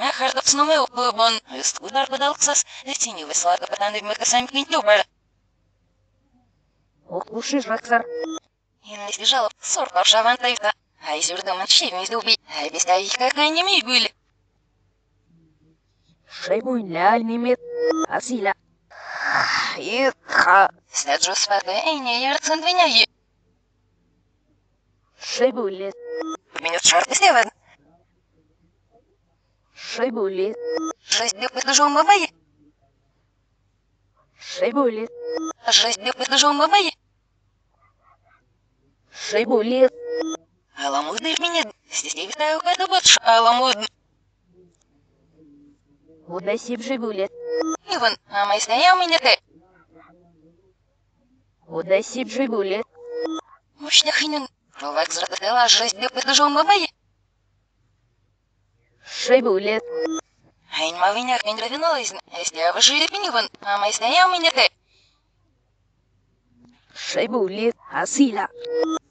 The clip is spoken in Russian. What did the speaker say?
Hardops no meu pubon, estudar badalksas, tini vislarga patandi mekasam pintubar. Оқушы жақтар. Иннести жалоб, сортов шавантайта. Ай зюрдаман шивни дуби, ай бестави какая не мигули. Шейбуй ляль мимет. Асиля. Итха. Стаджу свата, эй не ярцен двиняи. Шейбуй лес. Минут шорты севен. Шейбуй лес. Жесть бьет подожжен бабай. Шейбуй лес. Жесть бьет подожжен бабай. Шейбуй лес. Аламудный в меня, здесь не витаю какая-то батш, аламудный. Удасиб шейбуй лес. Иван, а мой стоял меня ты. Удасиб шейбуй лес. Мощно хинен. Ровак зрататела, жесть бьет подожжен бабай. Шейбуй лес. Айн мавинях не дровиналась, если я выжили пиниван, а мой стоял меня ты. Шейбуй лес. Асиля.